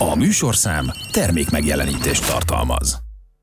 A műsorszám termékmegjelenítést tartalmaz.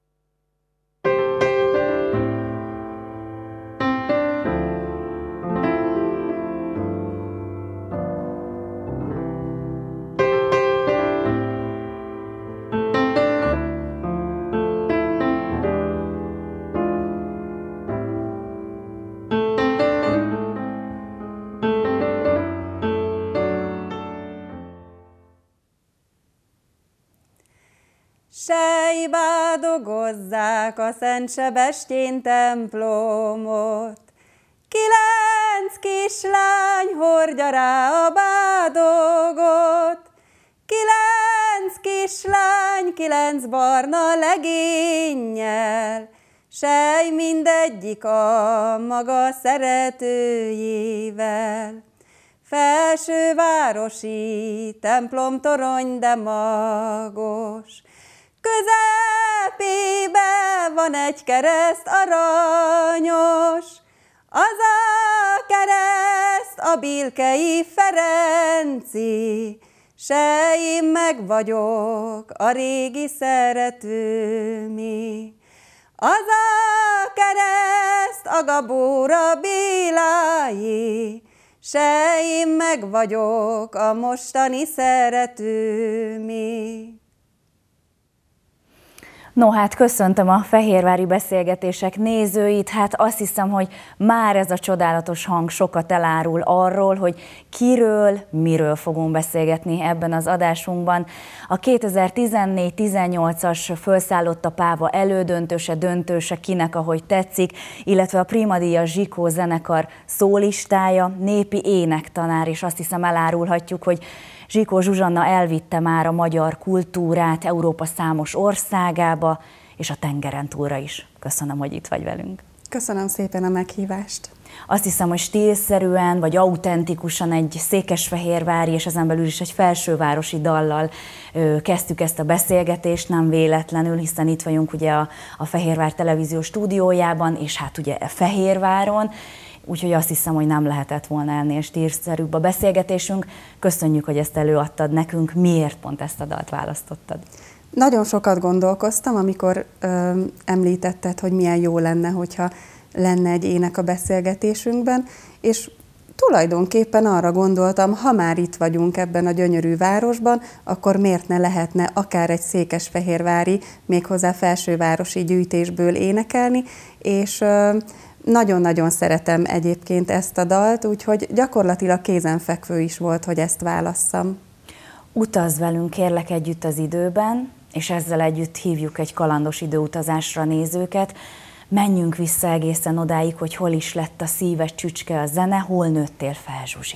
Sejbádogozzák a Szent Sebestyén templomot. 9 kislány hordja rá a bádogot. 9 kislány, 9 barna legénnyel, sej mindegyik a maga szeretőjével. Felsővárosi templomtorony, de magos, közepébe van egy kereszt aranyos, az a kereszt a Bilkei Ferenci, se én meg vagyok a régi szeretőmi. Az a kereszt a Gabóra Béláé, se én meg vagyok a mostani szeretőmi. No hát köszöntöm a fehérvári beszélgetések nézőit, hát azt hiszem, hogy már ez a csodálatos hang sokat elárul arról, hogy kiről, miről fogunk beszélgetni ebben az adásunkban. A 2014-18-as Fölszállott a Páva elődöntőse, döntőse, kinek ahogy tetszik, illetve a Prima Díjas Zsikó zenekar szólistája, népi énektanár, és azt hiszem elárulhatjuk, hogy Zsikó Zsuzsanna elvitte már a magyar kultúrát Európa számos országába, és a tengeren túlra is. Köszönöm, hogy itt vagy velünk. Köszönöm szépen a meghívást. Azt hiszem, hogy stílszerűen vagy autentikusan egy székesfehérvári és ezen belül is egy felsővárosi dallal kezdtük ezt a beszélgetést, nem véletlenül, hiszen itt vagyunk ugye a Fehérvár Televízió stúdiójában, és hát ugye Fehérváron. Úgyhogy azt hiszem, hogy nem lehetett volna ennél stílszerűbb a beszélgetésünk. Köszönjük, hogy ezt előadtad nekünk. Miért pont ezt a dalt választottad? Nagyon sokat gondolkoztam, amikor említetted, hogy milyen jó lenne, hogyha lenne egy ének a beszélgetésünkben, és tulajdonképpen arra gondoltam, ha már itt vagyunk ebben a gyönyörű városban, akkor miért ne lehetne akár egy székesfehérvári, méghozzá felsővárosi gyűjtésből énekelni, és nagyon-nagyon szeretem egyébként ezt a dalt, úgyhogy gyakorlatilag kézenfekvő is volt, hogy ezt válasszam. Utazz velünk kérlek együtt az időben, és ezzel együtt hívjuk egy kalandos időutazásra nézőket. Menjünk vissza egészen odáig, hogy hol is lett a szíved csücske a zene, hol nőttél fel, Zsuzsi?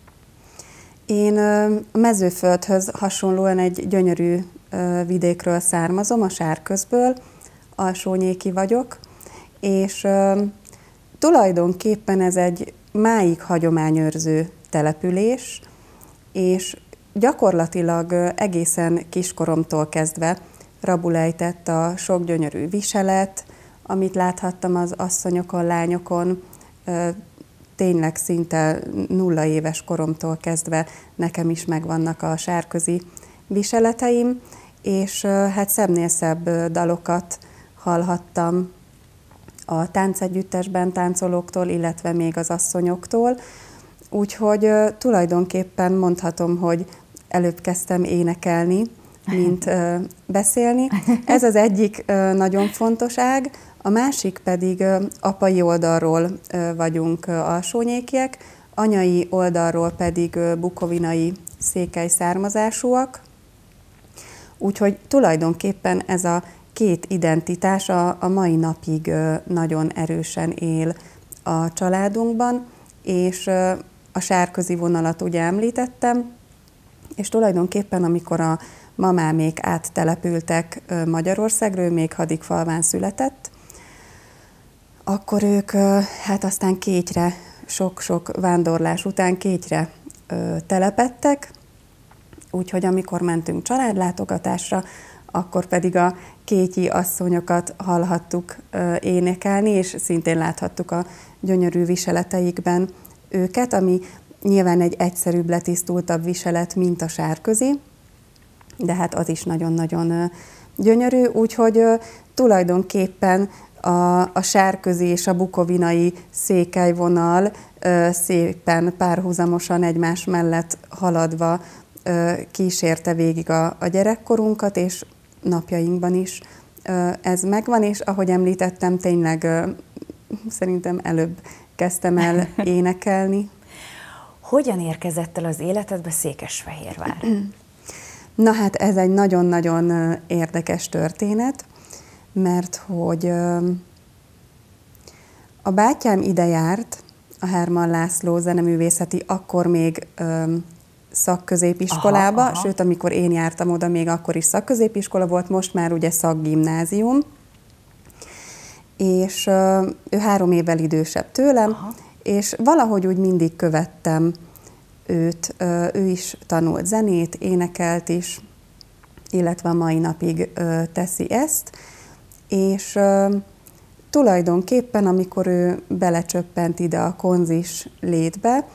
Én a Mezőföldhöz hasonlóan egy gyönyörű vidékről származom, a Sárközből, alsónyéki vagyok, és tulajdonképpen ez egy máig hagyományőrző település, és gyakorlatilag egészen kiskoromtól kezdve rabul ejtett a sok gyönyörű viselet, amit láthattam az asszonyokon, lányokon, tényleg szinte 0 éves koromtól kezdve nekem is megvannak a sárközi viseleteim, és hát szebbnél szebb dalokat hallhattam a táncegyüttesben táncolóktól, illetve még az asszonyoktól. Úgyhogy tulajdonképpen mondhatom, hogy előbb kezdtem énekelni, mint beszélni. Ez az egyik nagyon fontos ág, a másik pedig apai oldalról vagyunk alsónyékiek, anyai oldalról pedig bukovinai székely származásúak. Úgyhogy tulajdonképpen ez a két identitás a mai napig nagyon erősen él a családunkban, és a sárközi vonalat ugye említettem, és tulajdonképpen amikor a mamámék áttelepültek Magyarországról, még Hadikfalván született, akkor ők hát aztán Kétyre, sok-sok vándorlás után Kétyre telepedtek, úgyhogy amikor mentünk családlátogatásra, akkor pedig a kétyi asszonyokat hallhattuk énekelni, és szintén láthattuk a gyönyörű viseleteikben őket, ami nyilván egy egyszerűbb, letisztultabb viselet, mint a sárközi. de hát az is nagyon-nagyon gyönyörű, úgyhogy tulajdonképpen a sárközi és a bukovinai székelyvonal szépen párhuzamosan egymás mellett haladva kísérte végig a gyerekkorunkat, és napjainkban is ez megvan, és ahogy említettem, tényleg szerintem előbb kezdtem el énekelni. Hogyan érkezett el az életedbe Székesfehérvár? Na hát ez egy nagyon-nagyon érdekes történet, mert hogy a bátyám ide járt, a Hermann László zeneművészeti, akkor még szakközépiskolába, sőt, amikor én jártam oda, még akkor is szakközépiskola volt, most már ugye szakgimnázium, és ő 3 évvel idősebb tőlem, és valahogy úgy mindig követtem őt, ő is tanult zenét, énekelt is, illetve a mai napig teszi ezt, és tulajdonképpen, amikor ő belecsöppent ide a konzis létbe,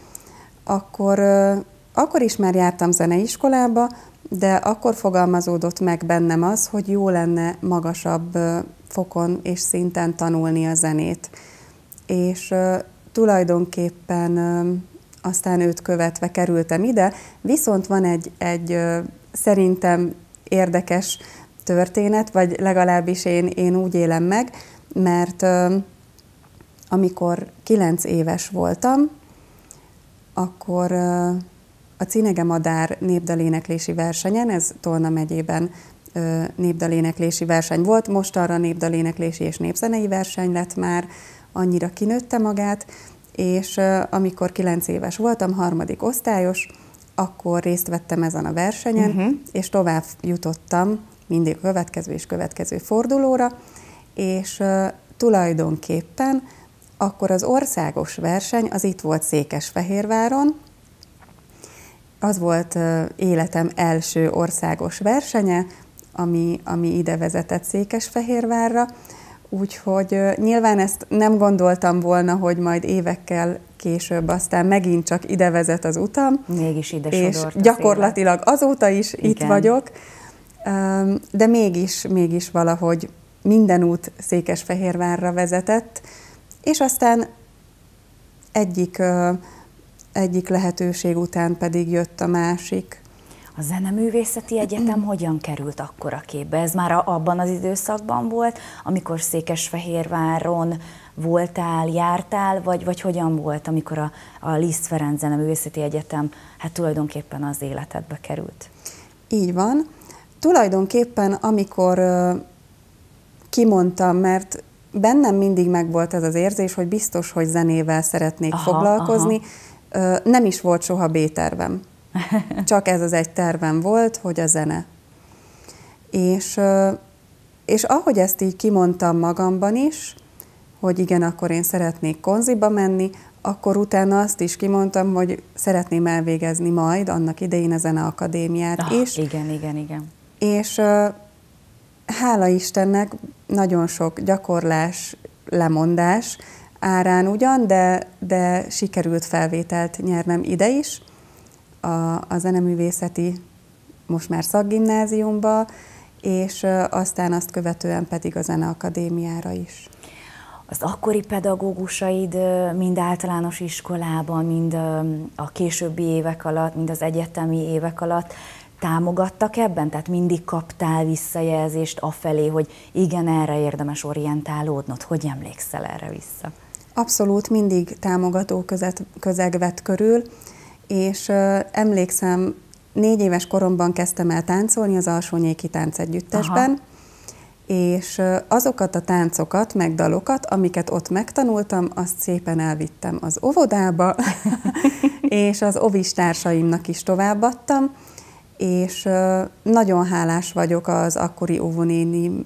akkor is már jártam zeneiskolába, de akkor fogalmazódott meg bennem az, hogy jó lenne magasabb fokon és szinten tanulni a zenét. És tulajdonképpen aztán őt követve kerültem ide, viszont van egy szerintem érdekes történet, vagy legalábbis én úgy élem meg, mert amikor 9 éves voltam, akkor a Cinege Madár népdaléneklési versenyen, ez Tolna megyében népdaléneklési verseny volt, mostanra népdaléneklési és népzenei verseny lett már, annyira kinőtte magát, és amikor 9 éves voltam, 3. osztályos, akkor részt vettem ezen a versenyen, és tovább jutottam mindig a következő és következő fordulóra, és tulajdonképpen akkor az országos verseny az itt volt Székesfehérváron, az volt életem első országos versenye, ami ide vezetett Székesfehérvárra, úgyhogy nyilván ezt nem gondoltam volna, hogy majd évekkel később aztán megint csak ide vezet az utam. Mégis ide és sodort gyakorlatilag azóta is itt vagyok, de mégis valahogy minden út Székesfehérvárra vezetett, és aztán egyik lehetőség után pedig jött a másik. A Zeneművészeti Egyetem hogyan került akkor a képbe? Ez már abban az időszakban volt, amikor Székesfehérváron voltál, jártál, vagy hogyan volt, amikor a Liszt Ferenc Zeneművészeti Egyetem hát tulajdonképpen az életedbe került? Így van. Tulajdonképpen amikor kimondtam, mert bennem mindig megvolt ez az érzés, hogy biztos, hogy zenével szeretnék foglalkozni. Nem is volt soha B-tervem. Csak ez az egy tervem volt, hogy a zene. És ahogy ezt így kimondtam magamban is, hogy igen, akkor én szeretnék konziba menni, akkor utána azt is kimondtam, hogy szeretném elvégezni majd annak idején a Zeneakadémiát is. Igen. És hála Istennek nagyon sok gyakorlás, lemondás árán ugyan, de sikerült felvételt nyernem ide is, a zeneművészeti, most már szakgimnáziumba, és aztán azt követően pedig a Zeneakadémiára is. Az akkori pedagógusaid mind általános iskolában, mind a későbbi évek alatt, mind az egyetemi évek alatt támogattak ebben? Tehát mindig kaptál visszajelzést afelé, hogy igen, erre érdemes orientálódnod? Hogy emlékszel erre vissza? Abszolút mindig támogató közeg vett körül, és emlékszem, 4 éves koromban kezdtem el táncolni az Alsónyéki Táncegyüttesben, és azokat a táncokat, meg dalokat, amiket ott megtanultam, azt szépen elvittem az óvodába, és az ovis társaimnak is továbbadtam, és nagyon hálás vagyok az akkori óvónéninek,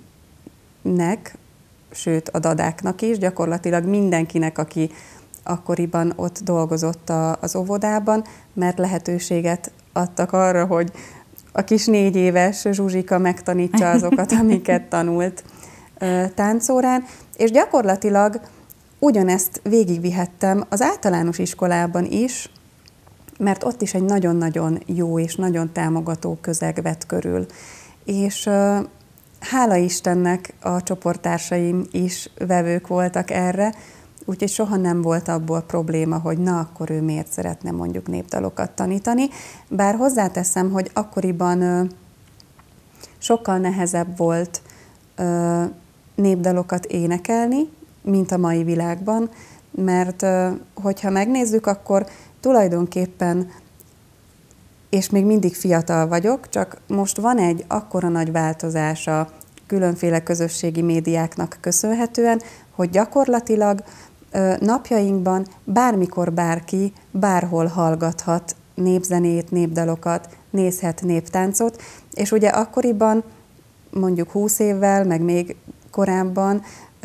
sőt a dadáknak is, gyakorlatilag mindenkinek, aki akkoriban ott dolgozott az óvodában, mert lehetőséget adtak arra, hogy a kis 4 éves Zsuzsika megtanítsa azokat, amiket tanult táncórán, és gyakorlatilag ugyanezt végigvihettem az általános iskolában is, mert ott is egy nagyon-nagyon jó és nagyon támogató közeg vett körül. És hála Istennek a csoporttársaim is vevők voltak erre, úgyhogy soha nem volt abból probléma, hogy na, akkor ő miért szeretne mondjuk népdalokat tanítani. Bár hozzáteszem, hogy akkoriban sokkal nehezebb volt népdalokat énekelni, mint a mai világban, mert hogyha megnézzük, akkor tulajdonképpen, és még mindig fiatal vagyok, csak most van egy akkora nagy változás a különféle közösségi médiáknak köszönhetően, hogy gyakorlatilag napjainkban bármikor bárki bárhol hallgathat népzenét, népdalokat, nézhet néptáncot, és ugye akkoriban mondjuk 20 évvel, meg még korábban,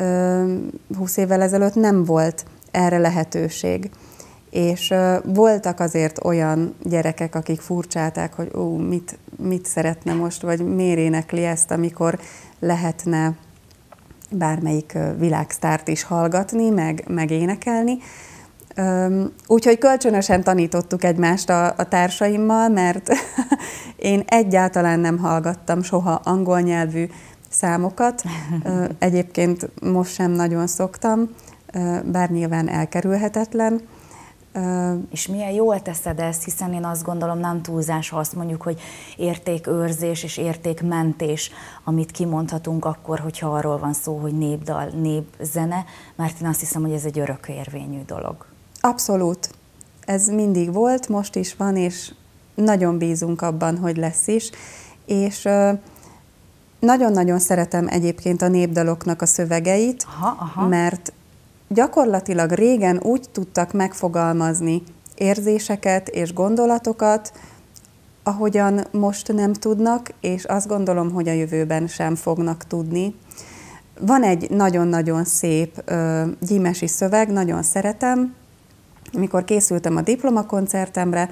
20 évvel ezelőtt nem volt erre lehetőség. És voltak azért olyan gyerekek, akik furcsálták, hogy mit szeretne most, vagy miért énekli ezt, amikor lehetne bármelyik világsztárt is hallgatni, meg énekelni. Úgyhogy kölcsönösen tanítottuk egymást a társaimmal, mert én egyáltalán nem hallgattam soha angol nyelvű számokat. Egyébként most sem nagyon szoktam, bár nyilván elkerülhetetlen. És milyen jól teszed ezt, hiszen én azt gondolom, nem túlzás, ha azt mondjuk, hogy értékőrzés és értékmentés, amit kimondhatunk akkor, hogyha arról van szó, hogy népdal, népzene, mert én azt hiszem, hogy ez egy örökérvényű dolog. Abszolút. Ez mindig volt, most is van, és nagyon bízunk abban, hogy lesz is. És nagyon-nagyon szeretem egyébként a népdaloknak a szövegeit, mert gyakorlatilag régen úgy tudtak megfogalmazni érzéseket és gondolatokat, ahogyan most nem tudnak, és azt gondolom, hogy a jövőben sem fognak tudni. Van egy nagyon-nagyon szép gyímesi szöveg, nagyon szeretem. Amikor készültem a diplomakoncertemre,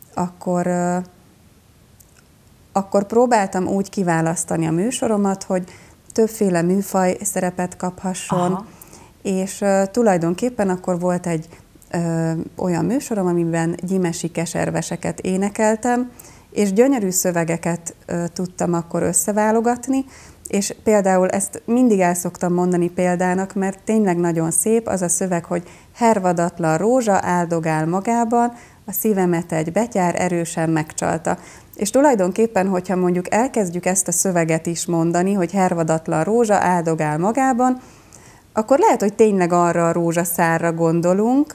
akkor próbáltam úgy kiválasztani a műsoromat, hogy többféle műfaj szerepet kaphasson. Aha. És tulajdonképpen akkor volt egy olyan műsorom, amiben gyímesi keserveseket énekeltem, és gyönyörű szövegeket tudtam akkor összeválogatni, és például ezt mindig el szoktam mondani példának, mert tényleg nagyon szép az a szöveg, hogy hervadatlan rózsa áldogál magában, a szívemet egy betyár erősen megcsalta. És tulajdonképpen, hogyha mondjuk elkezdjük ezt a szöveget is mondani, hogy hervadatlan rózsa áldogál magában, akkor lehet, hogy tényleg arra a rózsaszárra gondolunk,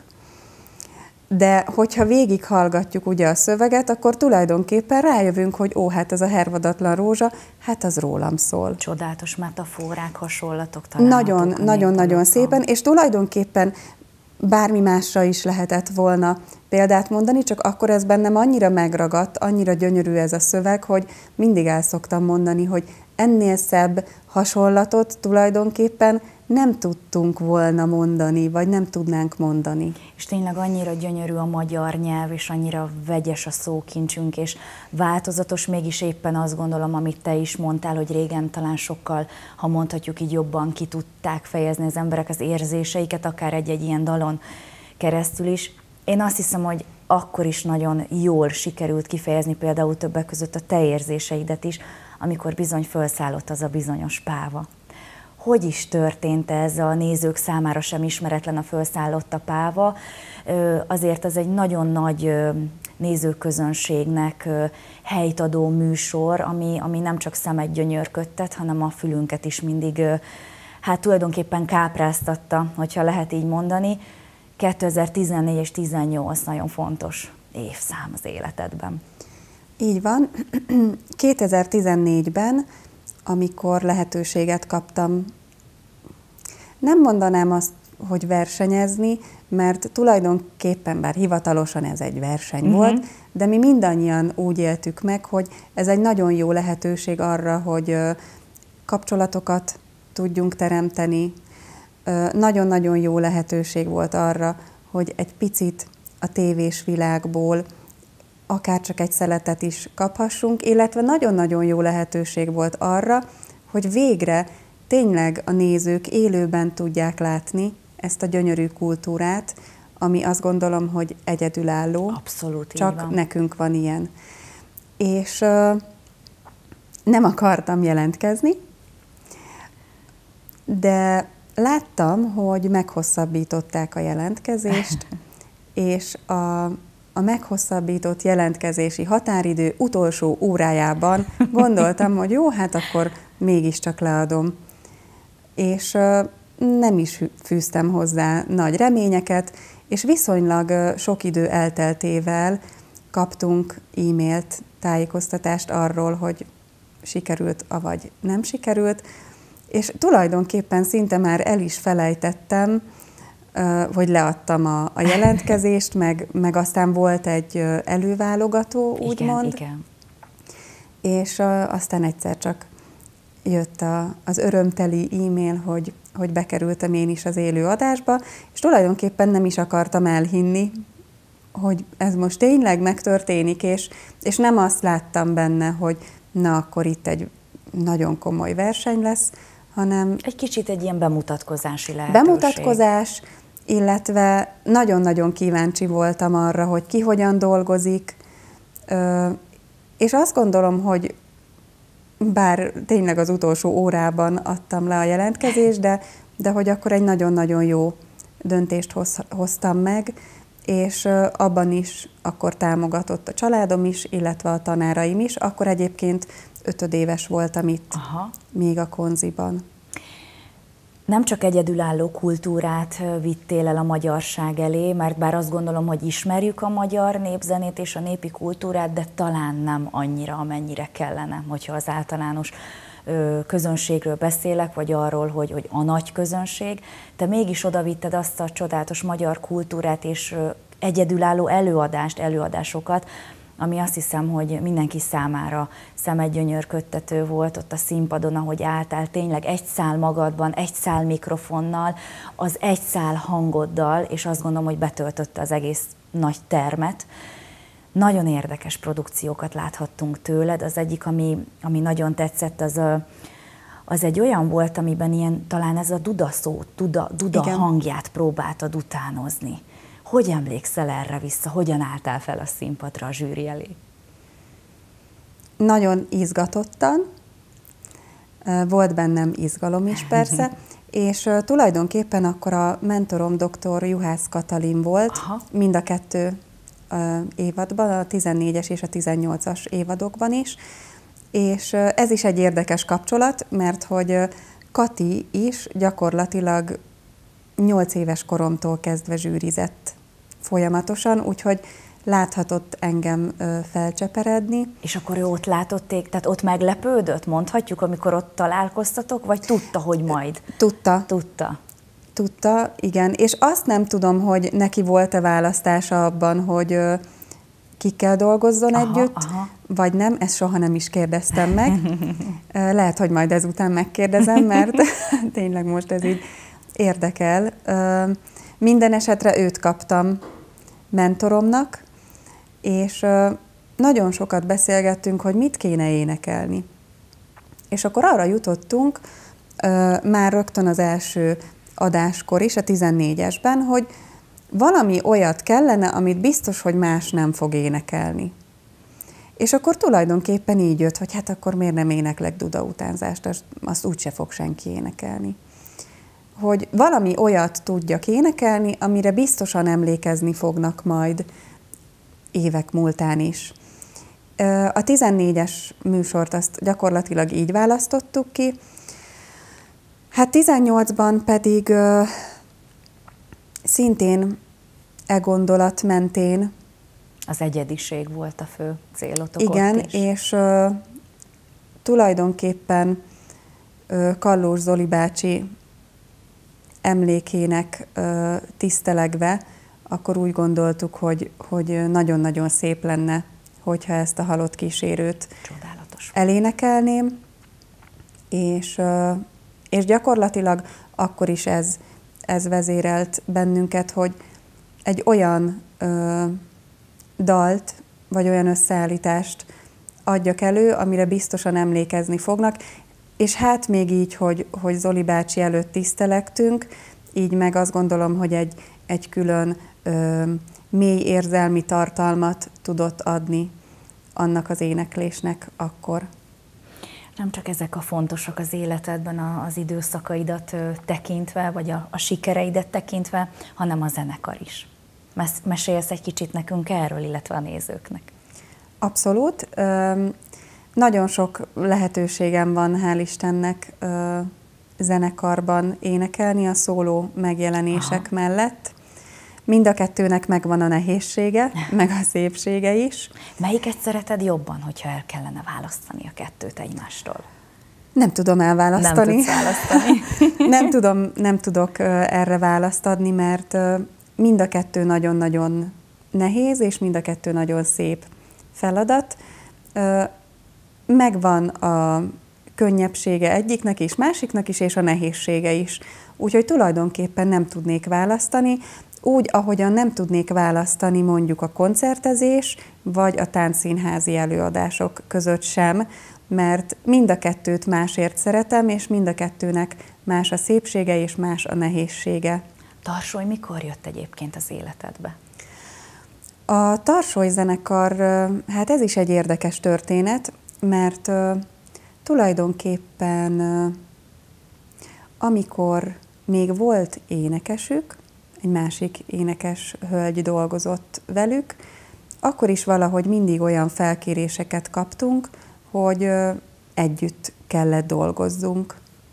de hogyha végighallgatjuk ugye a szöveget, akkor tulajdonképpen rájövünk, hogy hát ez a hervadatlan rózsa, hát az rólam szól. Csodálatos metaforák, hasonlatok találhatók. Nagyon szépen, és tulajdonképpen bármi másra is lehetett volna példát mondani, csak akkor ez bennem annyira megragadt, annyira gyönyörű ez a szöveg, hogy mindig el szoktam mondani, hogy ennél szebb hasonlatot tulajdonképpen nem tudtunk volna mondani, vagy nem tudnánk mondani. És tényleg annyira gyönyörű a magyar nyelv, és annyira vegyes a szókincsünk, és változatos, mégis éppen azt gondolom, amit te is mondtál, hogy régen talán sokkal, ha mondhatjuk így, jobban ki tudták fejezni az emberek az érzéseiket, akár egy-egy ilyen dalon keresztül is. Én azt hiszem, hogy akkor is nagyon jól sikerült kifejezni például többek között a te érzéseidet is, amikor bizony felszállott az a bizonyos páva. Hogy is történt ez, a nézők számára sem ismeretlen a felszállott a páva? Azért az egy nagyon nagy nézőközönségnek helyt adó műsor, ami nem csak szemet gyönyörködtet, hanem a fülünket is mindig hát tulajdonképpen kápráztatta, hogyha lehet így mondani. 2014 és 2018 nagyon fontos évszám az életedben. Így van. 2014-ben, amikor lehetőséget kaptam, nem mondanám azt, hogy versenyezni, mert tulajdonképpen, bár hivatalosan ez egy verseny volt, de mi mindannyian úgy éltük meg, hogy ez egy nagyon jó lehetőség arra, hogy kapcsolatokat tudjunk teremteni. Nagyon-nagyon jó lehetőség volt arra, hogy egy picit a tévés világból akár csak egy szeletet is kaphassunk, illetve nagyon-nagyon jó lehetőség volt arra, hogy végre tényleg a nézők élőben tudják látni ezt a gyönyörű kultúrát, ami azt gondolom, hogy egyedülálló. Abszolút, így csak van. nekünk van ilyen. És nem akartam jelentkezni, de láttam, hogy meghosszabbították a jelentkezést, és a meghosszabbított jelentkezési határidő utolsó órájában gondoltam, hogy jó, hát akkor mégiscsak leadom. És nem is fűztem hozzá nagy reményeket, és viszonylag sok idő elteltével kaptunk e-mailt, tájékoztatást arról, hogy sikerült, avagy nem sikerült, és tulajdonképpen szinte már el is felejtettem, hogy leadtam a jelentkezést, meg aztán volt egy előválogató, úgymond. Igen. És aztán egyszer csak jött az örömteli e-mail, hogy bekerültem én is az élő adásba, és tulajdonképpen nem is akartam elhinni, hogy ez most tényleg megtörténik, és nem azt láttam benne, hogy na, akkor itt egy nagyon komoly verseny lesz, hanem... Egy kicsit egy ilyen bemutatkozási lehetőség. Bemutatkozás, illetve nagyon-nagyon kíváncsi voltam arra, hogy ki hogyan dolgozik, és azt gondolom, hogy bár tényleg az utolsó órában adtam le a jelentkezést, de hogy akkor egy nagyon-nagyon jó döntést hoztam meg, és abban is akkor támogatott a családom is, illetve a tanáraim is. Akkor egyébként 5 éves voltam itt, még a Konziban. Nem csak egyedülálló kultúrát vittél el a magyarság elé, mert bár azt gondolom, hogy ismerjük a magyar népzenét és a népi kultúrát, de talán nem annyira, amennyire kellene, hogyha az általános közönségről beszélek, vagy arról, hogy a nagy közönség. Te mégis odavitted azt a csodálatos magyar kultúrát és egyedülálló előadásokat, ami azt hiszem, hogy mindenki számára szemedgyönyörködtető volt ott a színpadon, ahogy álltál, tényleg egy szál magadban, egy szál mikrofonnal, az egy szál hangoddal, és azt gondolom, hogy betöltötte az egész nagy termet. Nagyon érdekes produkciókat láthattunk tőled. Az egyik, ami nagyon tetszett, az egy olyan volt, amiben ilyen, talán ez a duda szó, duda hangját próbáltad utánozni. Hogy emlékszel erre vissza? Hogyan álltál fel a színpadra a zsűri elé? Nagyon izgatottan, volt bennem izgalom is persze, és tulajdonképpen akkor a mentorom dr. Juhász Katalin volt. Mind a 2 évadban, a 14-es és a 18-as évadokban is, és ez is egy érdekes kapcsolat, mert hogy Kati is gyakorlatilag 8 éves koromtól kezdve zsűrizett folyamatosan, úgyhogy láthatott engem felcseperedni. És akkor ő ott látott, tehát ott meglepődött, mondhatjuk, amikor ott találkoztatok, vagy tudta, hogy majd? Tudta, igen. És azt nem tudom, hogy neki volt-e választása abban, hogy kikkel dolgozzon együtt, vagy nem, ezt soha nem is kérdeztem meg. Lehet, hogy majd ezután megkérdezem, mert tényleg most ez így érdekel. Minden esetre őt kaptam mentoromnak, és nagyon sokat beszélgettünk, hogy mit kéne énekelni. És akkor arra jutottunk, már rögtön az első adáskor is, a 14-esben, hogy valami olyat kellene, amit biztos, hogy más nem fog énekelni. És akkor tulajdonképpen így jött, hogy hát akkor miért nem éneklek duda utánzást, azt úgyse fog senki énekelni. Hogy valami olyat tudjak énekelni, amire biztosan emlékezni fognak majd évek múltán is. A 14-es műsort azt gyakorlatilag így választottuk ki. Hát 18-ban pedig szintén gondolat mentén. Az egyediség volt a fő célotok. Igen, ott is. És tulajdonképpen Kallós Zoli bácsi emlékének tisztelegve, akkor úgy gondoltuk, hogy nagyon-nagyon szép lenne, hogyha ezt a halott kísérőt elénekelném, és gyakorlatilag akkor is ez vezérelt bennünket, hogy egy olyan dalt, vagy olyan összeállítást adjak elő, amire biztosan emlékezni fognak, és hát még így, hogy Zoli bácsi előtt tisztelegtünk, így meg azt gondolom, hogy egy külön mély érzelmi tartalmat tudott adni annak az éneklésnek akkor. Nem csak ezek a fontosak az életedben, az időszakaidat tekintve, vagy a sikereidet tekintve, hanem a zenekar is. Mesélsz egy kicsit nekünk erről, illetve a nézőknek? Abszolút. Nagyon sok lehetőségem van, hál' Istennek, zenekarban énekelni a szóló megjelenések mellett. Mind a kettőnek megvan a nehézsége, meg a szépsége is. Melyiket szereted jobban, hogyha el kellene választani a kettőt egymástól? Nem tudom elválasztani. Nem tudsz választani. Nem tudok erre választ adni, mert mind a kettő nagyon-nagyon nehéz, és mind a kettő nagyon szép feladat. Megvan a könnyebbsége egyiknek és másiknak is, és a nehézsége is. Úgyhogy tulajdonképpen nem tudnék választani, úgy, ahogyan nem tudnék választani mondjuk a koncertezés, vagy a táncszínházi előadások között sem, mert mind a kettőt másért szeretem, és mind a kettőnek más a szépsége és más a nehézsége. Tarsoly mikor jött egyébként az életedbe? A Tarsoly zenekar, hát ez is egy érdekes történet, mert tulajdonképpen amikor még volt énekesük, egy másik énekes hölgy dolgozott velük, akkor is valahogy mindig olyan felkéréseket kaptunk, hogy együtt kellett dolgozzunk.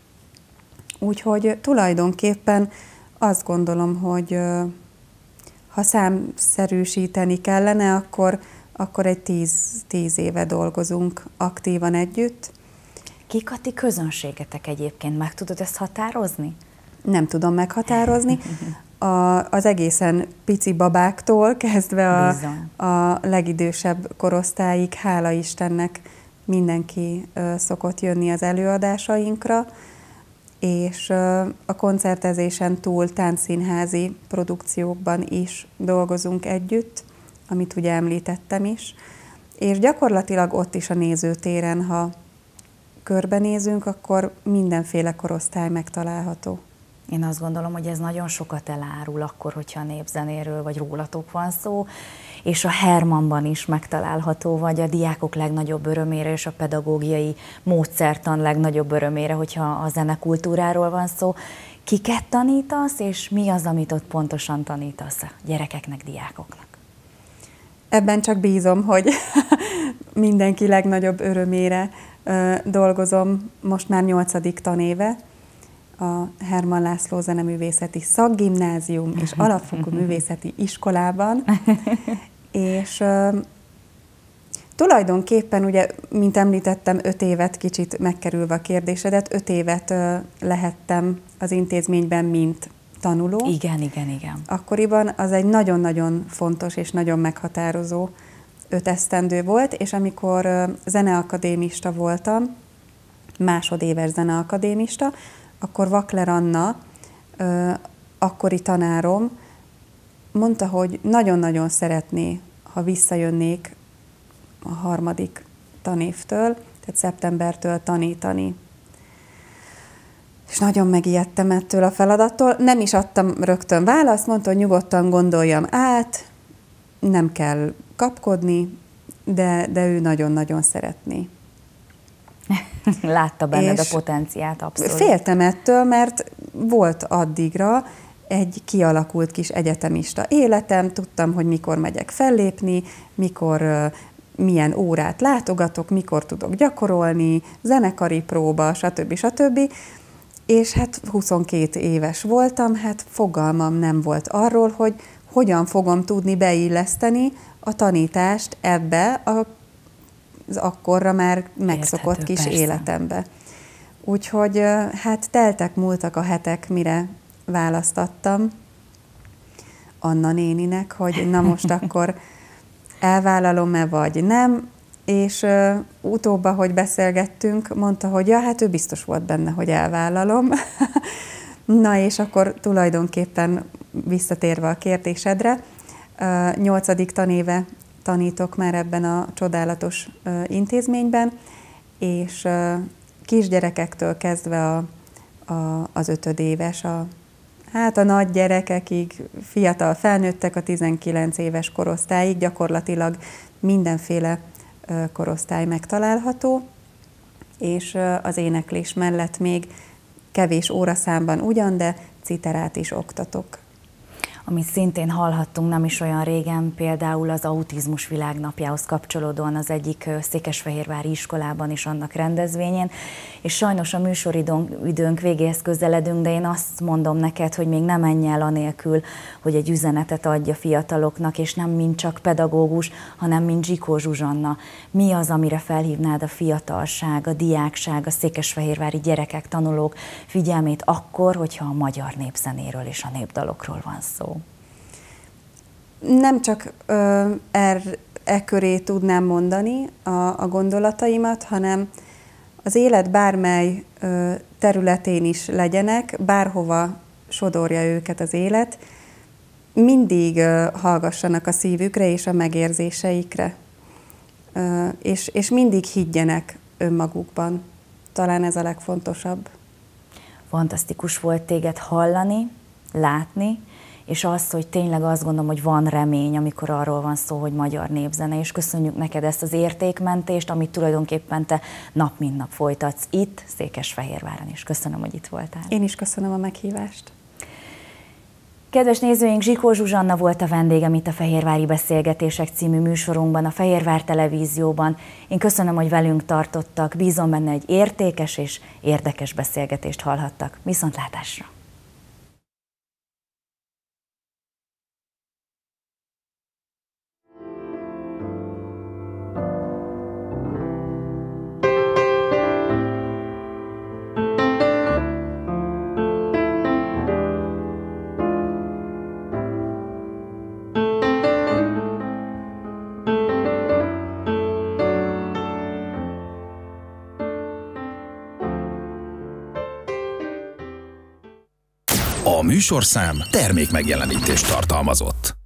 Úgyhogy tulajdonképpen azt gondolom, hogy ha számszerűsíteni kellene, akkor egy 10 éve dolgozunk aktívan együtt. Kik a ti közönségetek egyébként? Meg tudod ezt határozni? Nem tudom meghatározni. Az egészen pici babáktól kezdve a legidősebb korosztályig, hála Istennek, mindenki szokott jönni az előadásainkra, és a koncertezésen túl táncszínházi produkciókban is dolgozunk együtt, amit ugye említettem is, és gyakorlatilag ott is a nézőtéren, ha körbenézünk, akkor mindenféle korosztály megtalálható. Én azt gondolom, hogy ez nagyon sokat elárul akkor, hogyha a népzenéről vagy rólatok van szó, és a Hermannban is megtalálható, vagy a diákok legnagyobb örömére és a pedagógiai módszertan legnagyobb örömére, hogyha a zenekultúráról van szó. Kiket tanítasz, és mi az, amit ott pontosan tanítasz a gyerekeknek, diákoknak? Ebben csak bízom, hogy mindenki legnagyobb örömére dolgozom most már 8. tanéve a Hermann László Zeneművészeti Szakgimnázium és Alapfokú Művészeti Iskolában, és tulajdonképpen, ugye, mint említettem, 5 évet, kicsit megkerülve a kérdésedet, 5 évet lehettem az intézményben, mint tanuló. Igen. Akkoriban az egy nagyon-nagyon fontos és nagyon meghatározó 5 esztendő volt, és amikor zeneakadémista voltam, másodéves zeneakadémista, akkor Vakler Anna, akkori tanárom, mondta, hogy nagyon-nagyon szeretné, ha visszajönnék a 3. tanévtől, tehát szeptembertől tanítani. És nagyon megijedtem ettől a feladattól. Nem is adtam rögtön választ, mondta, hogy nyugodtan gondoljam át, nem kell kapkodni, de ő nagyon-nagyon szeretné. Látta benned a potenciát, abszolút. Féltem ettől, mert volt addigra egy kialakult kis egyetemista életem, tudtam, hogy mikor megyek fellépni, mikor milyen órát látogatok, mikor tudok gyakorolni, zenekari próba, stb. És hát 22 éves voltam, hát fogalmam nem volt arról, hogy hogyan fogom tudni beilleszteni a tanítást ebbe az akkorra már megszokott kis persze. életembe. Úgyhogy hát múltak a hetek, mire választattam Anna néninek, hogy na most akkor elvállalom-e vagy nem, és utóbba, hogy beszélgettünk, mondta, hogy ja, hát ő biztos volt benne, hogy elvállalom. Na és akkor tulajdonképpen visszatérve a kérdésedre, 8. tanéve tanítok már ebben a csodálatos intézményben, és kisgyerekektől kezdve az 5 éves, hát a nagy gyerekekig, fiatal felnőttek, a 19 éves korosztályig gyakorlatilag mindenféle korosztály megtalálható, és az éneklés mellett még kevés óraszámban ugyan, de citerát is oktatok. Amit szintén hallhattunk nem is olyan régen, például az autizmus világnapjához kapcsolódóan az egyik székesfehérvári iskolában is annak rendezvényén, és sajnos a műsoridőnk végéhez közeledünk, de én azt mondom neked, hogy még nem menj el anélkül, hogy egy üzenetet adj a fiataloknak, és nem mint csak pedagógus, hanem mint Zsikó Zsuzsanna. Mi az, amire felhívnád a fiatalság, a diákság, a székesfehérvári gyerekek, tanulók figyelmét akkor, hogyha a magyar népzenéről és a népdalokról van szó? Nem csak köré tudnám mondani a gondolataimat, hanem az élet bármely területén is legyenek, bárhova sodorja őket az élet, mindig hallgassanak a szívükre és a megérzéseikre, és mindig higgyenek önmagukban. Talán ez a legfontosabb. Fantasztikus volt téged hallani, látni, és az, hogy tényleg azt gondolom, hogy van remény, amikor arról van szó, hogy magyar népzene, és köszönjük neked ezt az értékmentést, amit tulajdonképpen te nap mint nap folytatsz itt, Székesfehérváron is. Köszönöm, hogy itt voltál. Én is köszönöm a meghívást. Kedves nézőink, Zsikó Zsuzsanna volt a vendégem itt a Fehérvári Beszélgetések című műsorunkban, a Fehérvár Televízióban. Én köszönöm, hogy velünk tartottak, bízom benne, egy értékes és érdekes beszélgetést hallhattak. Viszontlátásra! A műsorszám termékmegjelenítést tartalmazott.